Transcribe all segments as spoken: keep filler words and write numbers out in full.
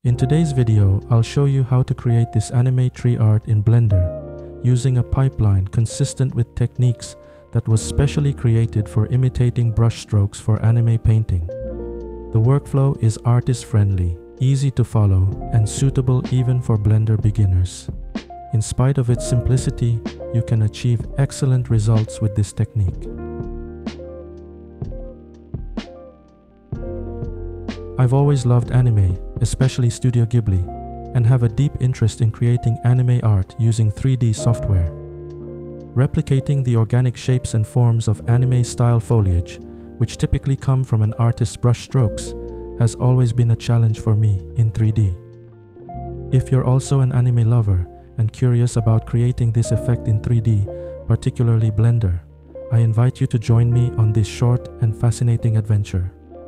In today's video, I'll show you how to create this anime tree art in Blender using a pipeline consistent with techniques that was specially created for imitating brush strokes for anime painting. The workflow is artist-friendly, easy to follow, and suitable even for Blender beginners. In spite of its simplicity, you can achieve excellent results with this technique. I've always loved anime, especially Studio Ghibli, and have a deep interest in creating anime art using three D software. Replicating the organic shapes and forms of anime-style foliage, which typically come from an artist's brush strokes, has always been a challenge for me in three D. If you're also an anime lover and curious about creating this effect in three D, particularly Blender, I invite you to join me on this short and fascinating adventure.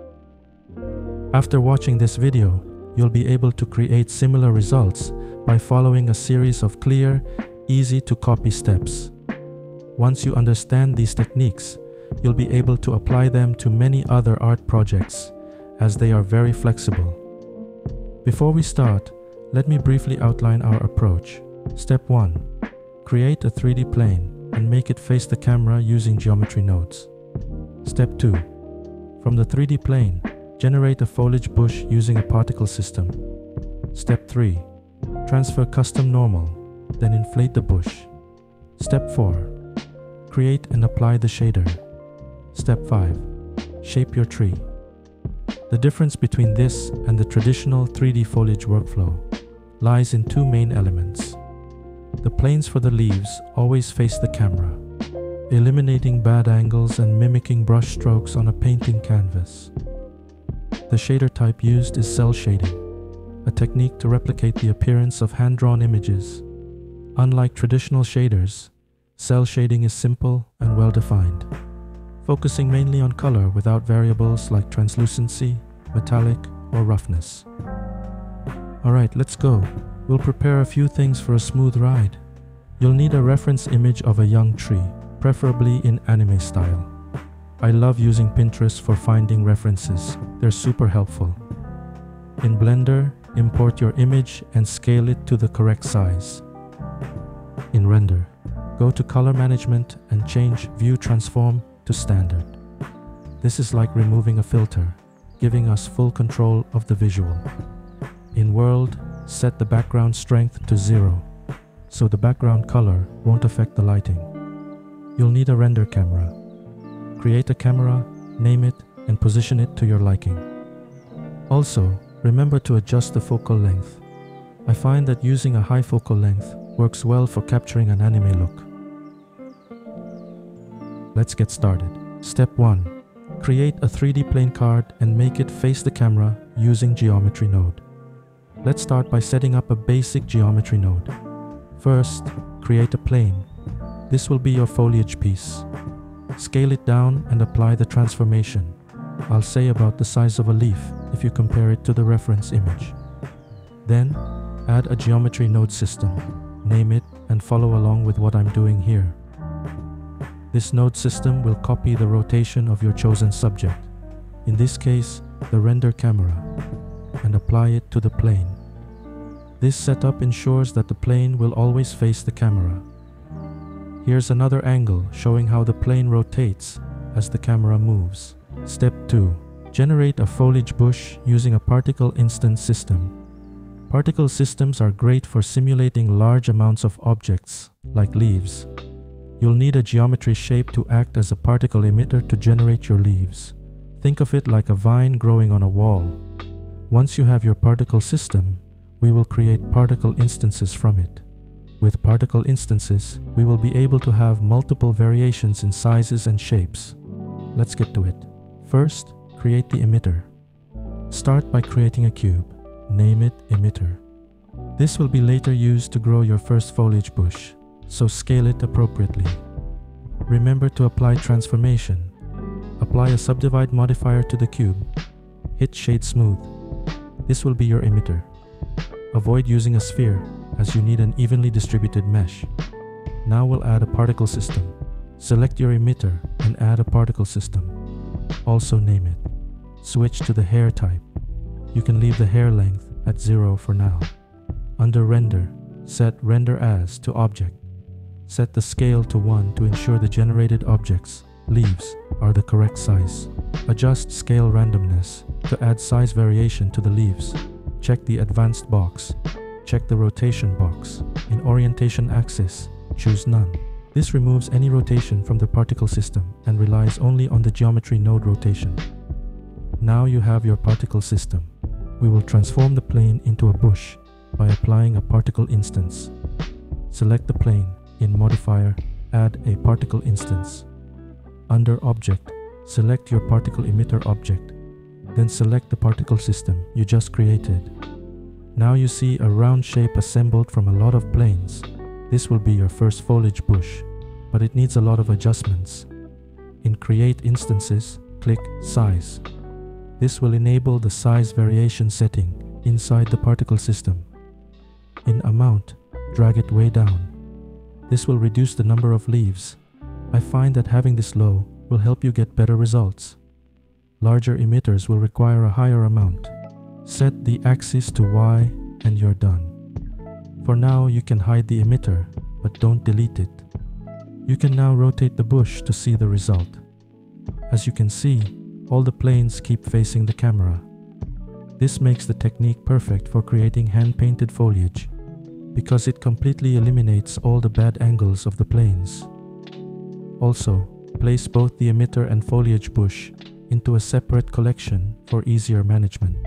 After watching this video, you'll be able to create similar results by following a series of clear, easy-to-copy steps. Once you understand these techniques, you'll be able to apply them to many other art projects, as they are very flexible. Before we start, let me briefly outline our approach. Step one. Create a three D plane and make it face the camera using geometry nodes. Step two. From the three D plane, generate a foliage bush using a particle system. Step three. Transfer custom normal, then inflate the bush. Step four. Create and apply the shader. Step five. Shape your tree. The difference between this and the traditional three D foliage workflow lies in two main elements. The planes for the leaves always face the camera, eliminating bad angles and mimicking brush strokes on a painting canvas. The shader type used is cell shading, a technique to replicate the appearance of hand-drawn images. Unlike traditional shaders, cell shading is simple and well-defined, focusing mainly on color without variables like translucency, metallic, or roughness. Alright, let's go. We'll prepare a few things for a smooth ride. You'll need a reference image of a young tree, preferably in anime style. I love using Pinterest for finding references. They're super helpful. In Blender, import your image and scale it to the correct size. In Render, go to Color Management and change View Transform to Standard. This is like removing a filter, giving us full control of the visual. In World, set the background strength to zero, so the background color won't affect the lighting. You'll need a render camera. Create a camera, name it, and position it to your liking. Also, remember to adjust the focal length. I find that using a high focal length works well for capturing an anime look. Let's get started. Step one. Create a three D plane card and make it face the camera using geometry node. Let's start by setting up a basic geometry node. First, create a plane. This will be your foliage piece. Scale it down and apply the transformation. I'll say about the size of a leaf if you compare it to the reference image. Then, add a geometry node system. Name it and follow along with what I'm doing here. This node system will copy the rotation of your chosen subject, in this case, the render camera, and apply it to the plane. This setup ensures that the plane will always face the camera. Here's another angle showing how the plane rotates as the camera moves. Step two. Generate a foliage bush using a particle instance system. Particle systems are great for simulating large amounts of objects, like leaves. You'll need a geometry shape to act as a particle emitter to generate your leaves. Think of it like a vine growing on a wall. Once you have your particle system, we will create particle instances from it. With particle instances, we will be able to have multiple variations in sizes and shapes. Let's get to it. First, create the emitter. Start by creating a cube. Name it emitter. This will be later used to grow your first foliage bush, so scale it appropriately. Remember to apply transformation. Apply a subdivide modifier to the cube. Hit Shade Smooth. This will be your emitter. Avoid using a sphere, as you need an evenly distributed mesh. Now we'll add a particle system. Select your emitter and add a particle system. Also name it. Switch to the hair type. You can leave the hair length at zero for now. Under Render, set Render As to Object. Set the scale to one to ensure the generated objects, leaves, are the correct size. Adjust Scale Randomness to add size variation to the leaves. Check the Advanced box. Check the Rotation box. In Orientation Axis, choose None. This removes any rotation from the particle system and relies only on the geometry node rotation. Now you have your particle system. We will transform the plane into a bush by applying a particle instance. Select the plane. In Modifier, add a particle instance. Under Object, select your particle emitter object. Then select the particle system you just created. Now you see a round shape assembled from a lot of planes. This will be your first foliage bush, but it needs a lot of adjustments. In Create Instances, click Size. This will enable the size variation setting inside the particle system. In Amount, drag it way down. This will reduce the number of leaves. I find that having this low will help you get better results. Larger emitters will require a higher amount. Set the axis to Y and you're done. For now, you can hide the emitter, but don't delete it. You can now rotate the bush to see the result. As you can see, all the planes keep facing the camera. This makes the technique perfect for creating hand-painted foliage, because it completely eliminates all the bad angles of the planes. Also, place both the emitter and foliage bush into a separate collection for easier management.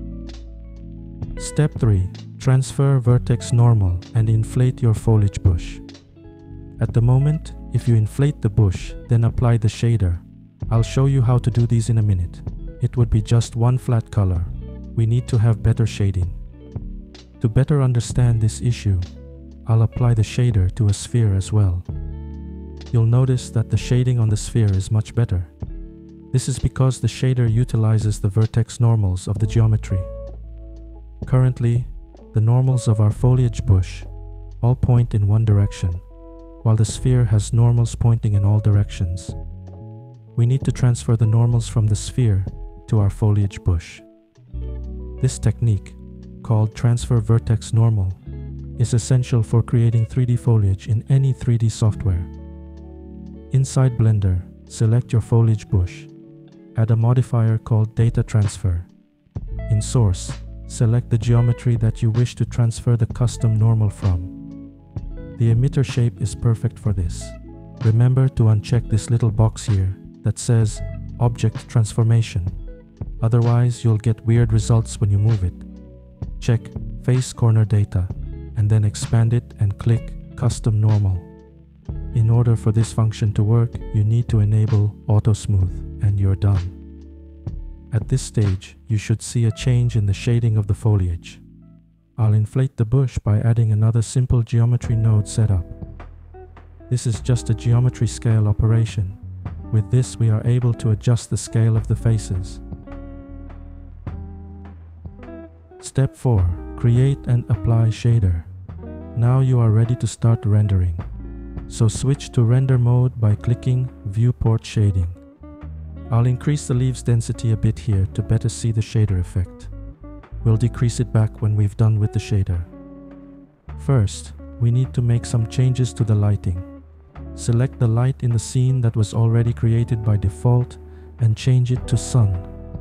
Step three. Transfer vertex normal and inflate your foliage bush. At the moment, if you inflate the bush, then apply the shader. I'll show you how to do these in a minute. It would be just one flat color. We need to have better shading. To better understand this issue, I'll apply the shader to a sphere as well. You'll notice that the shading on the sphere is much better. This is because the shader utilizes the vertex normals of the geometry. Currently, the normals of our foliage bush all point in one direction, while the sphere has normals pointing in all directions. We need to transfer the normals from the sphere to our foliage bush. This technique, called Transfer Vertex Normal, is essential for creating three D foliage in any three D software. Inside Blender, select your foliage bush. Add a modifier called Data Transfer. In Source, select the geometry that you wish to transfer the custom normal from. The emitter shape is perfect for this. Remember to uncheck this little box here that says Object Transformation. Otherwise, you'll get weird results when you move it. Check Face Corner Data and then expand it and click Custom Normal. In order for this function to work, you need to enable Auto Smooth and you're done. At this stage, you should see a change in the shading of the foliage. I'll inflate the bush by adding another simple geometry node setup. This is just a geometry scale operation. With this, we are able to adjust the scale of the faces. Step four. Create and apply shader. Now you are ready to start rendering. So switch to render mode by clicking Viewport Shading. I'll increase the leaves density a bit here to better see the shader effect. We'll decrease it back when we've done with the shader. First, we need to make some changes to the lighting. Select the light in the scene that was already created by default and change it to sun.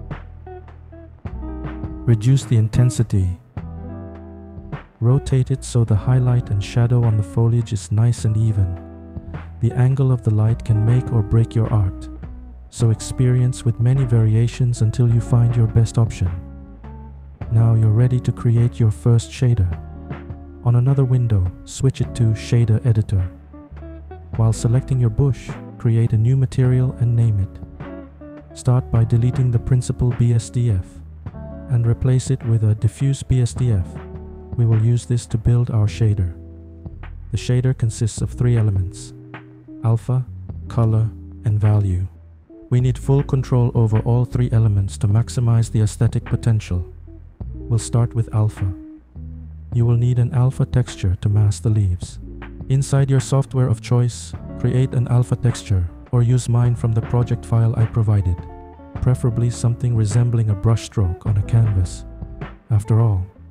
Reduce the intensity. Rotate it so the highlight and shadow on the foliage is nice and even. The angle of the light can make or break your art, so experience with many variations until you find your best option. Now you're ready to create your first shader. On another window, switch it to Shader Editor. While selecting your bush, create a new material and name it. Start by deleting the principal B S D F and replace it with a diffuse B S D F. We will use this to build our shader. The shader consists of three elements: alpha, color, and value. We need full control over all three elements to maximize the aesthetic potential. We'll start with alpha. You will need an alpha texture to mask the leaves. Inside your software of choice, create an alpha texture or use mine from the project file I provided, preferably something resembling a brushstroke on a canvas. After all,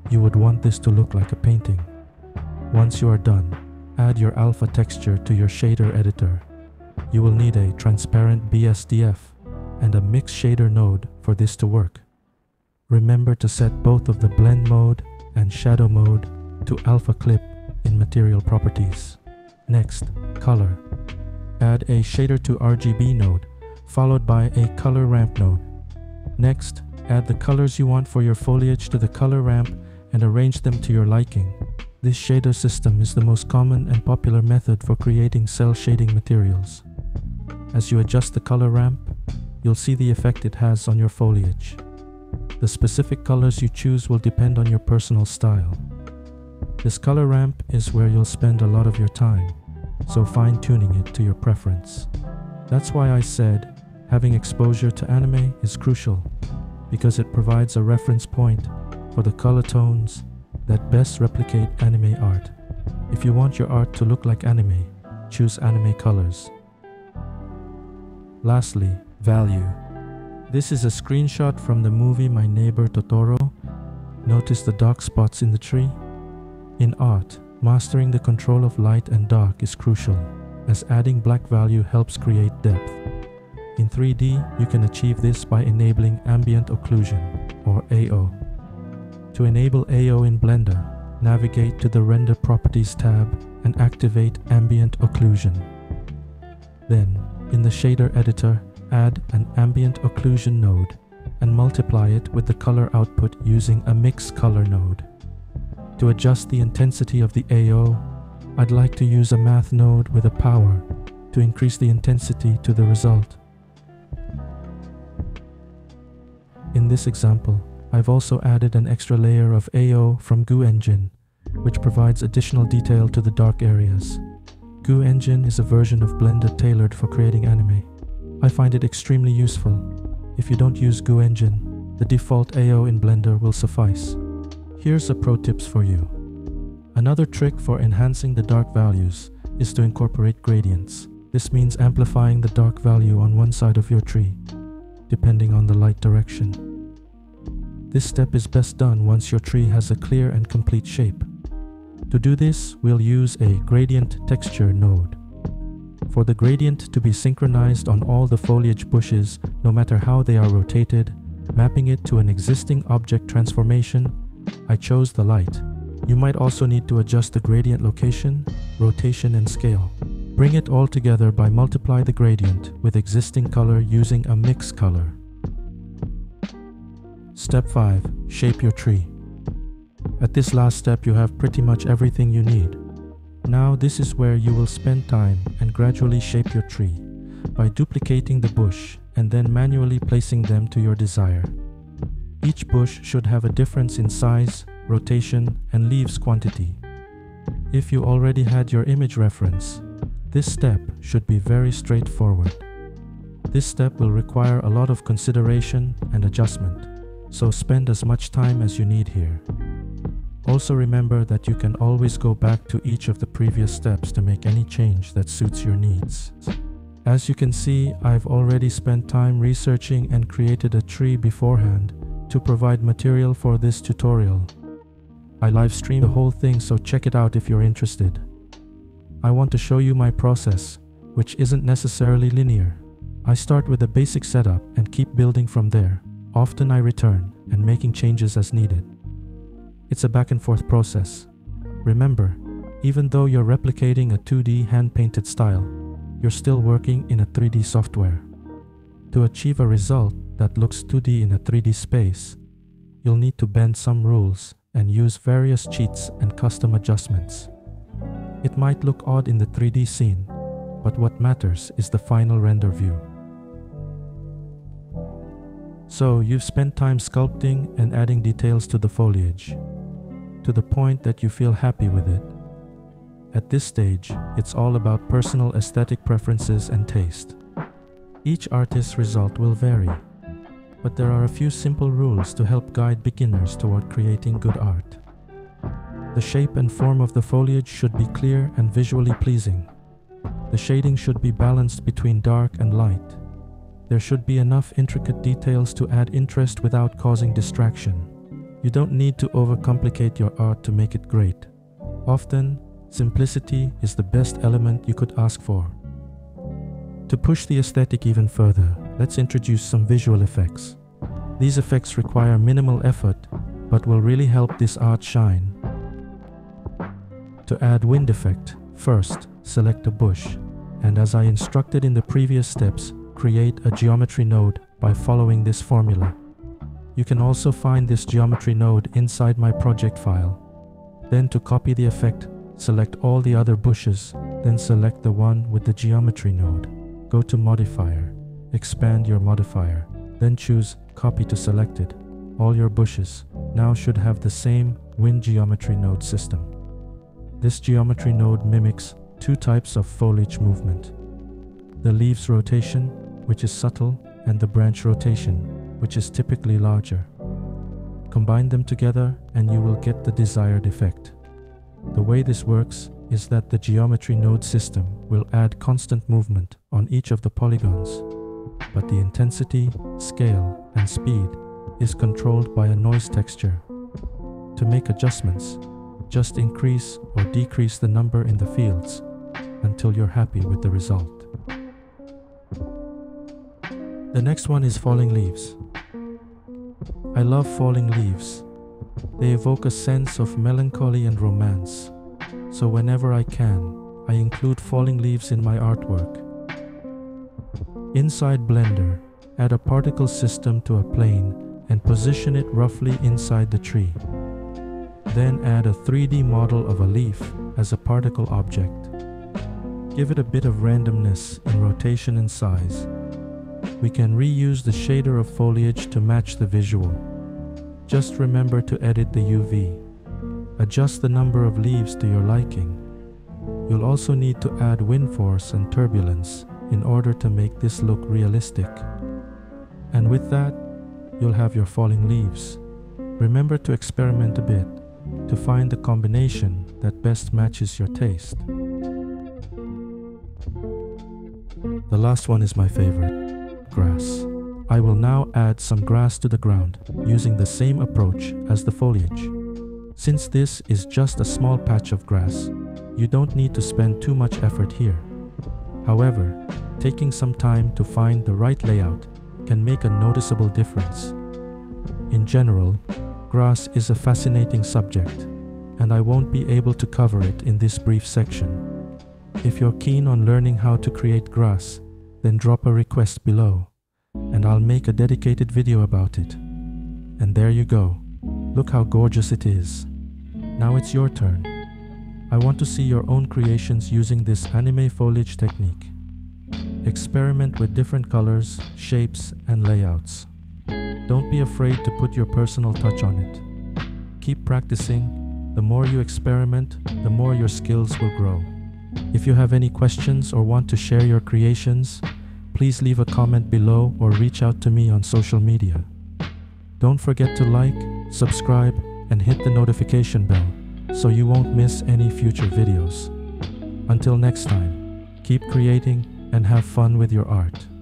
you would want this to look like a painting. Once you are done, add your alpha texture to your shader editor. You will need a transparent B S D F and a mix shader node for this to work. Remember to set both of the blend mode and shadow mode to alpha clip in material properties. Next, color. Add a shader to R G B node, followed by a color ramp node. Next, add the colors you want for your foliage to the color ramp and arrange them to your liking. This shader system is the most common and popular method for creating cell shading materials. As you adjust the color ramp, you'll see the effect it has on your foliage. The specific colors you choose will depend on your personal style. This color ramp is where you'll spend a lot of your time, so fine-tuning it to your preference. That's why I said having exposure to anime is crucial, because it provides a reference point for the color tones that best replicate anime art. If you want your art to look like anime, choose anime colors. Lastly, value. This is a screenshot from the movie My Neighbor Totoro. Notice the dark spots in the tree? In art, mastering the control of light and dark is crucial, as adding black value helps create depth. In three D, you can achieve this by enabling ambient occlusion, or A O. To enable A O in Blender, navigate to the Render Properties tab and activate Ambient Occlusion. Then, in the Shader Editor, add an Ambient Occlusion node and multiply it with the color output using a Mix Color node. To adjust the intensity of the A O, I'd like to use a Math node with a power to increase the intensity to the result. In this example, I've also added an extra layer of A O from Goo Engine, which provides additional detail to the dark areas. Goo Engine is a version of Blender tailored for creating anime. I find it extremely useful. If you don't use Goo Engine, the default A O in Blender will suffice. Here's a pro tips for you. Another trick for enhancing the dark values is to incorporate gradients. This means amplifying the dark value on one side of your tree, depending on the light direction. This step is best done once your tree has a clear and complete shape. To do this, we'll use a gradient texture node. For the gradient to be synchronized on all the foliage bushes, no matter how they are rotated, mapping it to an existing object transformation, I chose the light. You might also need to adjust the gradient location, rotation, and scale. Bring it all together by multiply the gradient with existing color using a mix color. Step five. Shape your tree. At this last step, you have pretty much everything you need. Now this is where you will spend time and gradually shape your tree by duplicating the bush and then manually placing them to your desire. Each bush should have a difference in size, rotation, and leaves quantity. If you already had your image reference, this step should be very straightforward. This step will require a lot of consideration and adjustment, so spend as much time as you need here. Also remember that you can always go back to each of the previous steps to make any change that suits your needs. As you can see, I've already spent time researching and created a tree beforehand to provide material for this tutorial. I live stream the whole thing, so check it out if you're interested. I want to show you my process, which isn't necessarily linear. I start with a basic setup and keep building from there. Often I return and making changes as needed. It's a back and forth process. Remember, even though you're replicating a two D hand-painted style, you're still working in a three D software. To achieve a result that looks two D in a three D space, you'll need to bend some rules and use various cheats and custom adjustments. It might look odd in the three D scene, but what matters is the final render view. So you've spent time sculpting and adding details to the foliage, to the point that you feel happy with it. At this stage, it's all about personal aesthetic preferences and taste. Each artist's result will vary, but there are a few simple rules to help guide beginners toward creating good art. The shape and form of the foliage should be clear and visually pleasing. The shading should be balanced between dark and light. There should be enough intricate details to add interest without causing distraction. You don't need to overcomplicate your art to make it great. Often, simplicity is the best element you could ask for. To push the aesthetic even further, let's introduce some visual effects. These effects require minimal effort, but will really help this art shine. To add wind effect, first, select a bush, and as I instructed in the previous steps, create a geometry node by following this formula. You can also find this geometry node inside my project file. Then to copy the effect, select all the other bushes, then select the one with the geometry node. Go to modifier, expand your modifier, then choose copy to selected. All your bushes now should have the same wind geometry node system. This geometry node mimics two types of foliage movement: the leaves rotation, which is subtle, and the branch rotation, which is typically larger. Combine them together and you will get the desired effect. The way this works is that the geometry node system will add constant movement on each of the polygons, but the intensity, scale, and speed is controlled by a noise texture. To make adjustments, just increase or decrease the number in the fields until you're happy with the result. The next one is falling leaves. I love falling leaves. They evoke a sense of melancholy and romance, so whenever I can, I include falling leaves in my artwork. Inside Blender, add a particle system to a plane and position it roughly inside the tree. Then add a three D model of a leaf as a particle object. Give it a bit of randomness in rotation and size. We can reuse the shader of foliage to match the visual. Just remember to edit the U V. Adjust the number of leaves to your liking. You'll also need to add wind force and turbulence in order to make this look realistic. And with that, you'll have your falling leaves. Remember to experiment a bit to find the combination that best matches your taste. The last one is my favorite, grass. I will now add some grass to the ground using the same approach as the foliage. Since this is just a small patch of grass, you don't need to spend too much effort here. However, taking some time to find the right layout can make a noticeable difference. In general, grass is a fascinating subject, and I won't be able to cover it in this brief section. If you're keen on learning how to create grass, then drop a request below, and I'll make a dedicated video about it. And there you go. Look how gorgeous it is. Now it's your turn. I want to see your own creations using this anime foliage technique. Experiment with different colors, shapes, and layouts. Don't be afraid to put your personal touch on it. Keep practicing. The more you experiment, the more your skills will grow. If you have any questions or want to share your creations, please leave a comment below or reach out to me on social media. Don't forget to like, subscribe, and hit the notification bell so you won't miss any future videos. Until next time, keep creating and have fun with your art.